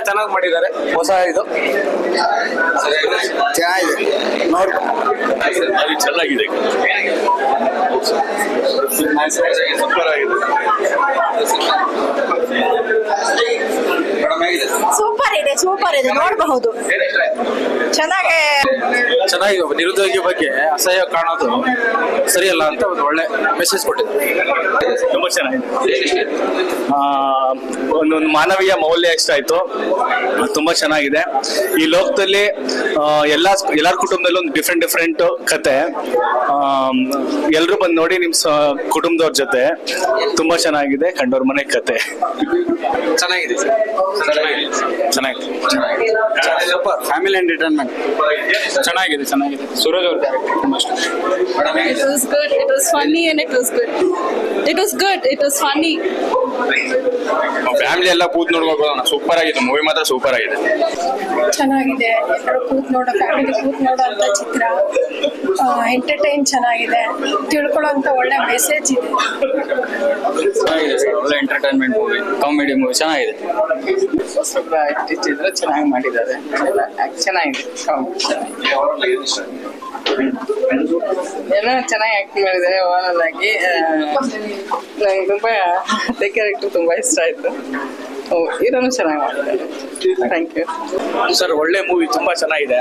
ಚೆನ್ನಾಗಿ ಮಾಡಿದ್ದಾರೆ. ಹೊಸ ಇದು ಚೆನ್ನಾಗಿದೆ ನೋಡಿ, ಚೆನ್ನಾಗಿದೆ, ಸೂಪರ್ ಆಗಿದೆ. ಸೂಪರ್ ಇದೆ ನೋಡಬಹುದು. ಚೆನ್ನಾಗಿ ನಿರುದ್ಯೋಗಿ ಬಗ್ಗೆ ಅಸಹ್ಯ ಕಾಣೋದು ಸರಿಯಲ್ಲ ಅಂತ ಒಂದು ಒಳ್ಳೆ ಮೆಸೇಜ್ ಕೊಟ್ಟಿದೆ. ತುಂಬಾ ಚೆನ್ನಾಗಿದೆ. ಒಂದೊಂದು ಮಾನವೀಯ ಮೌಲ್ಯ ಇಷ್ಟ ಆಯ್ತು, ತುಂಬಾ ಚೆನ್ನಾಗಿದೆ. ಈ ಲೋಕದಲ್ಲಿ ಎಲ್ಲಾರ ಕುಟುಂಬದಲ್ಲೂ ಒಂದು ಡಿಫ್ರೆಂಟ್ ಕತೆ. ಎಲ್ರು ಬಂದು ನೋಡಿ ನಿಮ್ ಕುಟುಂಬದವ್ರ ಜೊತೆ. ತುಂಬಾ ಚೆನ್ನಾಗಿದೆ. ಕಂಡೋರ್ ಮನೆ ಕತೆ ಚೆನ್ನಾಗಿದೆ. ಸೂಪರ್ ಫ್ಯಾಮಿಲಿ ಎಂಟರ್ಟೈನ್ಮೆಂಟ್ ಚೆನ್ನಾಗಿದೆ. ಸೂರಜ್ ಅವ್ರ ಕ್ಯಾರೆಕ್ಟರ್ ತುಂಬಾ ಇಷ್ಟ. It was good. It was funny and it was good. It was good. It was funny. Family ಎಲ್ಲ ಕೂತ್ ನೋಡ್ಬೇಕು. ಸೂಪರ್ ಆಗಿದೆ ಮೂವಿ, ಮಾತ್ರ ಸೂಪರ್ ಆಗಿದೆ. ಚೆನ್ನಾಗಿದೆ. ಎಲ್ಲರೂ ಫ್ಯಾಮಿಲಿ ಕೂತ್ ನೋಡೋ ಅಂತ ಚಿತ್ರ. ಎಂಟರ್ಟೈನ್ ಚೆನ್ನಾಗಿದೆ. ತಿಳ್ಕೊಳ್ಳೋಂತ ಒಳ್ಳೆ ಮೆಸೇಜ್ ಇದೆ. ಒಳ್ಳೆ ಎಂಟರ್ಟೈನ್ಮೆಂಟ್ ಮೂವಿ, ಕಾಮಿಡಿ ಮೂವಿ ಚೆನ್ನಾಗಿದೆ. ಇದ್ರೆ ಚೆನ್ನಾಗಿ ಮಾಡಿದ್ದಾರೆ. ಚೆನ್ನಾಗಿದೆ. ಎಲ್ಲ ಚೆನ್ನಾಗಿ ಆಕ್ಟಿಂಗ್ ಮಾಡಿದ್ದಾರೆ. ಓವರಾಲ್ ಆಗಿ ನಂಗೆ ತುಂಬಾ ಕ್ಯಾರೆಕ್ಟರ್ ತುಂಬಾ ಇಷ್ಟ ಆಯ್ತು. ಹೀರೋನು ಚೆನ್ನಾಗಿ ಮಾಡಿದ್ದಾರೆ. Thank you sir. ಒಳ್ಳೆ ಮೂವಿ, ತುಂಬಾ ಚೆನ್ನಾಗಿದೆ.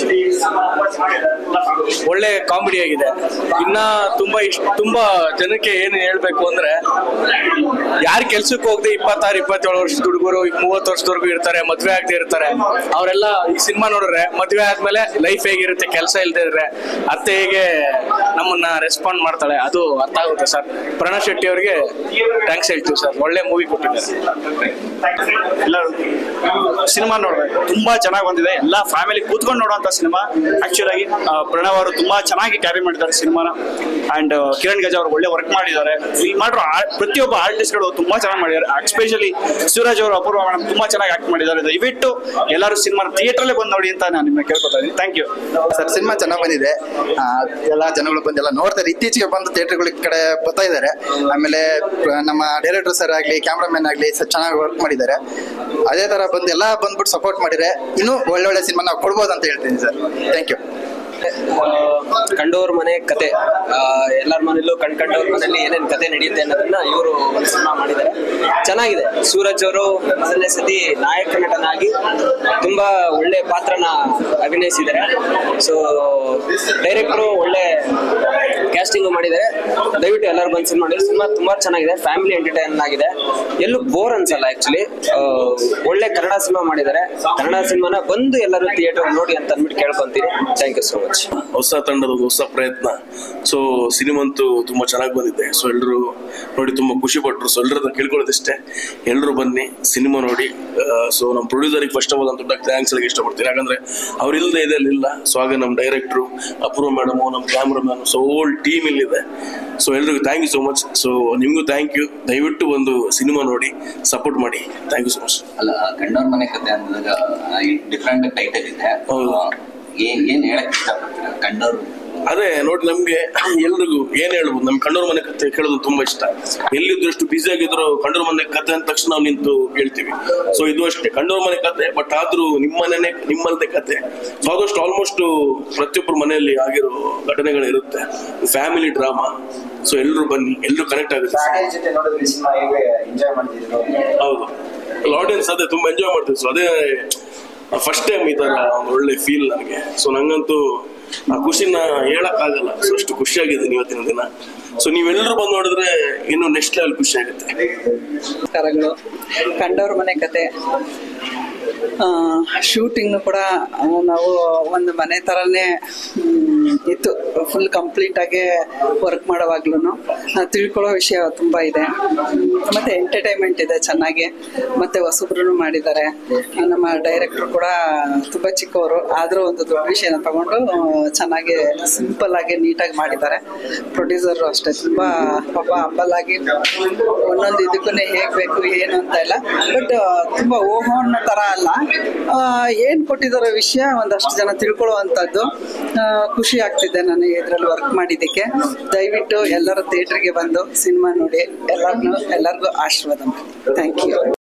ಒಳ್ಳೆ ಕಾಮಿಡಿ ಆಗಿದೆ. ಇನ್ನ ತುಂಬಾ ಜನಕ್ಕೆ ಏನು ಹೇಳ್ಬೇಕು ಅಂದ್ರೆ, ಯಾರು ಕೆಲ್ಸಕ್ಕೆ ಹೋಗದೆ 26-27 ವರ್ಷದ ಹುಡುಗರು 30 ವರ್ಷದವರೆಗೂ ಇರ್ತಾರೆ, ಮದ್ವೆ ಆಗದೆ ಇರ್ತಾರೆ. ಅವರೆಲ್ಲ ಈ ಸಿನಿಮಾ ನೋಡಿದ್ರೆ ಮದ್ವೆ ಆದ್ಮೇಲೆ ಲೈಫ್ ಹೇಗಿರುತ್ತೆ, ಕೆಲಸ ಇಲ್ದೇ ಇದ್ರೆ ಅತ್ತೆ ಹೇಗೆ ನಮ್ಮನ್ನ ರೆಸ್ಪಾಂಡ್ ಮಾಡ್ತಾಳೆ, ಅದು ಅರ್ಥ ಆಗುತ್ತೆ ಸರ್. ಪ್ರಣವ್ ಶೆಟ್ಟಿ ಅವರಿಗೆ ಥ್ಯಾಂಕ್ಸ್ ಹೇಳ್ತೀವಿ ಸರ್. ಒಳ್ಳೆ ಮೂವಿ ಕೊಟ್ಟಿದ್ದಾರೆ. ಎಲ್ಲರೂ ಸಿನಿಮಾ ನೋಡ್ಬೇಕು, ತುಂಬಾ ಚೆನ್ನಾಗಿ ಬಂದಿದೆ. ಎಲ್ಲ ಫ್ಯಾಮಿಲಿ ಕೂತ್ಕೊಂಡು ನೋಡುವಂತ ಸಿನಿಮಾ. ಆಕ್ಚುಲ್ ಆಗಿ ಪ್ರಣವ್ ಅವರು ತುಂಬಾ ಚೆನ್ನಾಗಿ ಕ್ಯಾರಿ ಮಾಡಿದ್ದಾರೆ ಸಿನಿಮಾನ. ಅಂಡ್ ಕಿರಣ್ ಗಜ ಅವರು ಒಳ್ಳೆ ವರ್ಕ್ ಮಾಡಿದ್ದಾರೆ. ಇಲ್ಲಿ ಮಾಡಿರೋ ಪ್ರತಿಯೊಬ್ಬ ಆರ್ಟಿಸ್ಟ್ ಗಳು ತುಂಬಾ ಚೆನ್ನಾಗಿ ಮಾಡಿದ್ದಾರೆ. ಎಸ್ಪೆಷಲಿ ಸೂರಜ್ ಅವರು, ಅಪೂರ್ವ ಮೇಡಮ್ ತುಂಬಾ ಚೆನ್ನಾಗಿ ಆಕ್ಟ್ ಮಾಡಿದ್ದಾರೆ. ದಯವಿಟ್ಟು ಎಲ್ಲರೂ ಸಿನಿಮಾ ಥಿಯೇಟರ್ ಅಲ್ಲೇ ಬಂದು ನೋಡಿ ಅಂತ ನಾನು ನಿಮ್ಮನ್ನ ಕೇಳ್ಕೊತಾ ಇದ್ದೀನಿ. Thank you sir. ಸಿನಿಮಾ ಚೆನ್ನಾಗಿ ಬಂದಿದೆ. ಎಲ್ಲಾ ಜನಗಳು ಬಂದೆಲ್ಲ ನೋಡ್ತಾರೆ. ಇತ್ತೀಚೆಗೆ ಬಂದು ಥಿಯೇಟರ್ಗಳ ಕಡೆ ಬರ್ತಾ ಇದ್ದಾರೆ. ಆಮೇಲೆ ನಮ್ಮ ಡೈರೆಕ್ಟರ್ ಸರ್ ಆಗ್ಲಿ, ಕ್ಯಾಮ್ರಾಮನ್ ಆಗ್ಲಿ ಚೆನ್ನಾಗಿ ವರ್ಕ್ ಮಾಡಿದ್ದಾರೆ. ಅದೇ ತರ ಬಂದು ಎಲ್ಲ ಬಂದ್ಬಿಟ್ಟು ಸಪೋರ್ಟ್ ಮಾಡಿದ್ರೆ ಇನ್ನೂ ಒಳ್ಳೊಳ್ಳೆ ಸಿನಿಮಾ ನಾವು ಕೊಡ್ಬೋದು ಅಂತ ಹೇಳ್ತೀನಿ ಸರ್. Thank you. ಕಂಡೋರ್ ಮನೆ ಕತೆ, ಎಲ್ಲರ ಮನೆಯಲ್ಲೂ ಕಂಡೋರ್ ಮನೆಯಲ್ಲಿ ಏನೇನ್ ಕತೆ ನಡೆಯುತ್ತೆ ಅನ್ನೋದನ್ನ ಇವರು ಒಂದು ಸಿನಿಮಾ ಮಾಡಿದ್ದಾರೆ. ಚೆನ್ನಾಗಿದೆ. ಸೂರಜ್ ಅವರು ಮೊದಲನೇ ಸತಿ ನಾಯಕ ನಟನಾಗಿ ತುಂಬಾ ಒಳ್ಳೆ ಪಾತ್ರನ ಅಭಿನಯಿಸಿದ್ದಾರೆ. ಸೊ ಡೈರೆಕ್ಟ್ರು ಒಳ್ಳೆ ಕ್ಯಾಸ್ಟಿಂಗ್ ಮಾಡಿದ್ದಾರೆ. ದಯವಿಟ್ಟು ಎಲ್ಲರೂ ಬಂದು ಸಿನಿಮಾ ನೋಡಿ. ಸಿನಿಮಾ ತುಂಬಾ ಚೆನ್ನಾಗಿದೆ. ಫ್ಯಾಮಿಲಿ ಎಂಟರ್ಟೈನ್ ಆಗಿದೆ. ಎಲ್ಲೂ ಬೋರ್ ಅನ್ಸಲ್ಲ. ಆಕ್ಚುಲಿ ಒಳ್ಳೆ ಕನ್ನಡ ಸಿನಿಮಾ ಮಾಡಿದ್ದಾರೆ. ಕನ್ನಡ ಸಿನಿಮಾನ ಬಂದು ಎಲ್ಲರೂ ಥಿಯೇಟರ್ ನೋಡಿ ಅಂತ ಅಂದ್ಬಿಟ್ಟು ಕೇಳ್ಕೊಂತೀನಿ. Thank you so much. ಹೊಸ ತಂಡದ ಹೊಸ ಪ್ರಯತ್ನ. ಸೊ ಸಿನಿಮಾ ಅಂತೂ ತುಂಬಾ ಚೆನ್ನಾಗಿ ಬಂದಿದೆ. ಸೊ ಎಲ್ಲರೂ ನೋಡಿ ತುಂಬಾ ಖುಷಿ ಪಟ್ರು. ಸೊ ಎಲ್ಲರನ್ನ ಕೇಳ್ಕೊಳ್ಳೋದಿಷ್ಟೇ, ಎಲ್ಲರೂ ಬನ್ನಿ ಸಿನಿಮಾ ನೋಡಿ. ಸೊ ನಮ್ಮ ಪ್ರೊಡ್ಯೂಸರ್ಗೆ ಫಸ್ಟ್ ಆಫ್ ಆಲ್ ಅಂತ ದೊಡ್ಡ ಥ್ಯಾಂಕ್ಸ್ ಹೇಳಕ್ಕೆ ಇಷ್ಟಪಡ್ತೀನಿ. ಯಾಕಂದ್ರೆ ಅವ್ರು ಇಲ್ಲದೆ ಇದೆಲ್ಲ. ಸೊ ಹಾಗೆ ನಮ್ಮ ಡೈರೆಕ್ಟ್ರು ಅಪೂರ್ವ ಮೇಡಮ್, ನಮ್ಮ ಕ್ಯಾಮ್ರಾಮನ್, ಸೊ ಹೋಲ್ ಟೀಮ್ ಇಲ್ಲಿದೆ. ಸೊ ಎಲ್ರಿಗೂ thank you so much. So ನಿಮ್ಗೂ ಥ್ಯಾಂಕ್ ಯು. ದಯವಿಟ್ಟು ಒಂದು ಸಿನಿಮಾ ನೋಡಿ, ಸಪೋರ್ಟ್ ಮಾಡಿ. Thank you so much. ಅಲ್ಲ, ಕಂಡೋರ್ ಮನೆ ಕತೆ ಅಂದಾಗ ಡಿಫ್ರೆಂಟ್ ಟೈಟಲ್ ಇದೆ. ಏನ್ ಹೇಳಕ್ ಇಷ್ಟಪಡ್ತೀರಾ ಕಂಡೋರ್? ಅದೇ ನೋಡಿ, ನಮ್ಗೆ ಎಲ್ರಿಗೂ ಏನ್ ಹೇಳ್ಬೋದು, ನಮ್ ಕಂಡೋರ್ ಮನೆ ಕತೆ ಕೇಳೋದು ತುಂಬಾ ಇಷ್ಟ. ಎಲ್ಲಿದ್ರು ಎಷ್ಟು ಬ್ಯುಸಿ ಆಗಿದ್ರು ಕಂಡೋರ್ ಮನೆ ಕತೆ ಅಂದ ತಕ್ಷಣ ನಾವು ನಿಂತು ಕೇಳ್ತೀವಿ. ಸೊ ಇದು ಅಷ್ಟೇ, ಕಂಡೋರ್ ಮನೆ ಕತೆ. ಬಟ್ ಆದ್ರೂ ನಿಮ್ಮಲ್ಲದೆ ಕತೆ. ಸೊ ಆದಷ್ಟು ಆಲ್ಮೋಸ್ಟ್ ಪ್ರತಿಯೊಬ್ಬರು ಮನೆಯಲ್ಲಿ ಆಗಿರೋ ಘಟನೆಗಳಿರುತ್ತೆ. Family drama. ಸೊ ಎಲ್ರು ಬನ್ನಿ, ಎಲ್ರು ಕನೆಕ್ಟ್ ಆಗುತ್ತೆ. ಹೌದು, ಆಡಿಯನ್ಸ್ ಅದೇ ತುಂಬಾ ಎಂಜಾಯ್ ಮಾಡ್ತೀವಿ. ಸೊ ಅದೇ ಫಸ್ಟ್ ಟೈಮ್ ಈ ತರ ಒಂದು ಒಳ್ಳೆ ಫೀಲ್ ನನಗೆ. ಸೊ ನಂಗಂತೂ ಆ ಖುಷಿನ ಹೇಳಕ್ ಆಗಲ್ಲ. ಸೊ ಅಷ್ಟು ಖುಷಿಯಾಗಿದ್ದೀನಿ ಇವತ್ತಿನ ದಿನ. ಸೊ ನೀವೆಲ್ಲರೂ ಬಂದು ನೋಡಿದ್ರೆ ಇನ್ನು ನೆಕ್ಸ್ಟ್ ಲೆವೆಲ್ ಖುಷಿ ಆಗುತ್ತೆ. ಕಂಡೋರ್ ಮನೆ ಕತೆ ಶೂಟಿಂಗ್ ಕೂಡ ನಾವು ಒಂದು ಮನೆ ತರನೇ ಇತ್ತು. ಫುಲ್ ಕಂಪ್ಲೀಟ್ ಆಗಿ ವರ್ಕ್ ಮಾಡೋವಾಗ್ಲೂ ತಿಳ್ಕೊಳ್ಳೋ ವಿಷಯ ತುಂಬಾ ಇದೆ. ಮತ್ತೆ ಎಂಟರ್ಟೈನ್ಮೆಂಟ್ ಇದೆ ಚೆನ್ನಾಗಿ. ಮತ್ತೆ ಹೊಸಬ್ರು ಮಾಡಿದ್ದಾರೆ. ನಮ್ಮ ಡೈರೆಕ್ಟರ್ ಕೂಡ ತುಂಬಾ ಚಿಕ್ಕವರು, ಆದ್ರೂ ಒಂದು ದೊಡ್ಡ ವಿಷಯನ ತಗೊಂಡು ಚೆನ್ನಾಗಿ ಸಿಂಪಲ್ ಆಗಿ ನೀಟಾಗಿ ಮಾಡಿದ್ದಾರೆ. ಪ್ರೊಡ್ಯೂಸರ್ ಅಷ್ಟೇ ತುಂಬಾ ಪಾಪ ಹಂಬಲ್ ಆಗಿ ಒಂದೊಂದು ಇದಕ್ಕೂ ಹೇಗ್ ಬೇಕು ಏನು ಅಂತ ಇಲ್ಲ. ಬಟ್ ತುಂಬಾ ಓಹೋ ಅನ್ನೋ ತರ ಅಲ್ಲ. ಏನ್ ಕೊಟ್ಟಿದಾರೋ ವಿಷಯ ಒಂದಷ್ಟು ಜನ ತಿಳ್ಕೊಳ್ಳುವಂತದ್ದು. ಖುಷಿ ಆಗ್ತಿದೆ ನನಗೆ ಇದ್ರಲ್ಲಿ ವರ್ಕ್ ಮಾಡಿದ್ದಕ್ಕೆ. ದಯವಿಟ್ಟು ಎಲ್ಲರ ಥಿಯೇಟರ್ಗೆ ಬಂದು ಸಿನಿಮಾ ನೋಡಿ ಎಲ್ಲರಿಗೂ ಆಶೀರ್ವಾದ ಮಾಡಿ. Thank you.